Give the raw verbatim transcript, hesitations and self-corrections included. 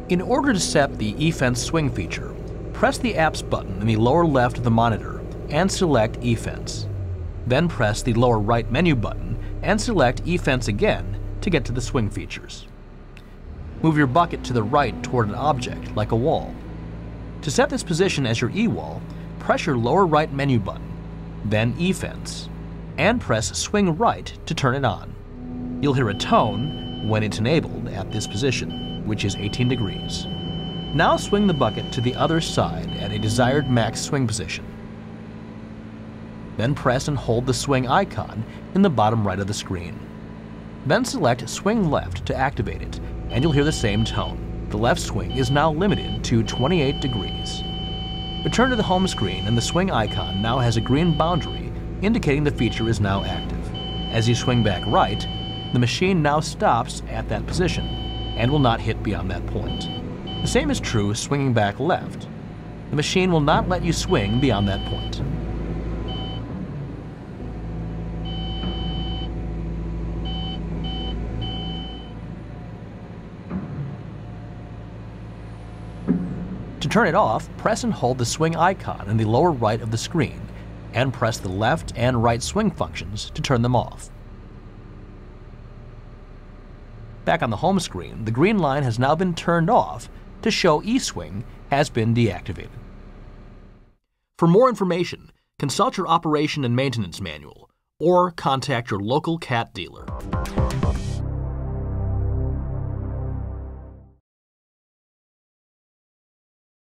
In order to set the eFence swing feature, press the Apps button in the lower left of the monitor and select eFence. Then press the lower right menu button and select eFence again to get to the swing features. Move your bucket to the right toward an object, like a wall. To set this position as your E-wall, press your lower right menu button, then eFence, and press swing right to turn it on. You'll hear a tone when it's enabled at this position, which is eighteen degrees. Now swing the bucket to the other side at a desired max swing position. Then press and hold the swing icon in the bottom right of the screen. Then select swing left to activate it, and you'll hear the same tone. The left swing is now limited to twenty-eight degrees. Return to the home screen and the swing icon now has a green boundary indicating the feature is now active. As you swing back right, the machine now stops at that position and will not hit beyond that point. The same is true swinging back left. The machine will not let you swing beyond that point. To turn it off, press and hold the swing icon in the lower right of the screen and press the left and right swing functions to turn them off. Back on the home screen, the green line has now been turned off to show eSwing has been deactivated. For more information, consult your operation and maintenance manual or contact your local C A T dealer.